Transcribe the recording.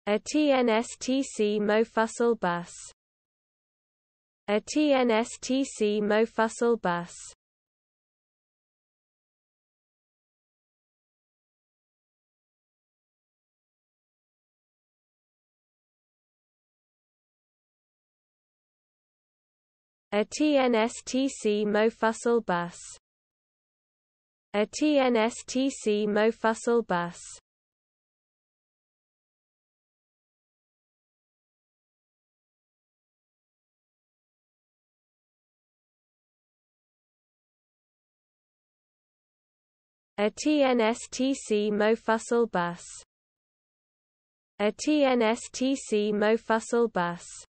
A TNSTC Mofussil bus. A TNSTC Mofussil bus. A TNSTC Mofussil bus. A TNSTC Mofussil bus. A TNSTC Mofussil bus. A TNSTC Mofussil bus.